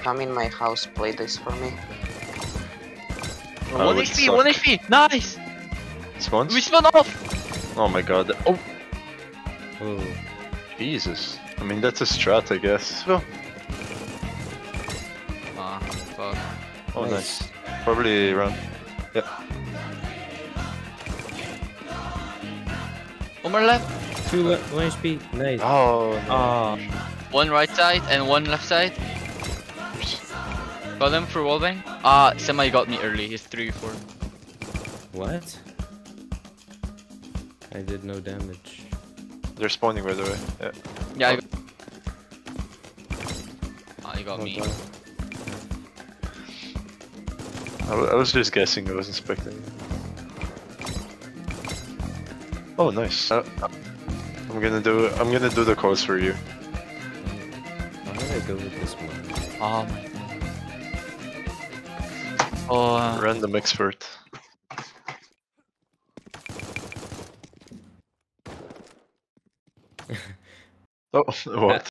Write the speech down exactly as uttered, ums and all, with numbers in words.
come in my house, play this for me. Oh, one H P, one H P, nice! Spawns? We spawn off! Oh my god. Oh! Oh. Jesus. I mean, that's a strat, I guess. Well, Ah, fuck. oh, Nice. nice. Probably run. Yeah. One more left. Two left, one H P. Nice. Oh, no. Ah. One right side and one left side. Got him for wallbang. Ah, Semi got me early. He's three four. What? I did no damage. They're spawning, by the way. Yeah. Yeah, I got... Ah, you got Oh, me. God. I, w I was just guessing, I wasn't expecting. Oh, nice. Uh, I'm gonna do. I'm gonna do the calls for you. I'm gonna go with this one. Oh my god. Oh, uh, Random expert. Oh, what?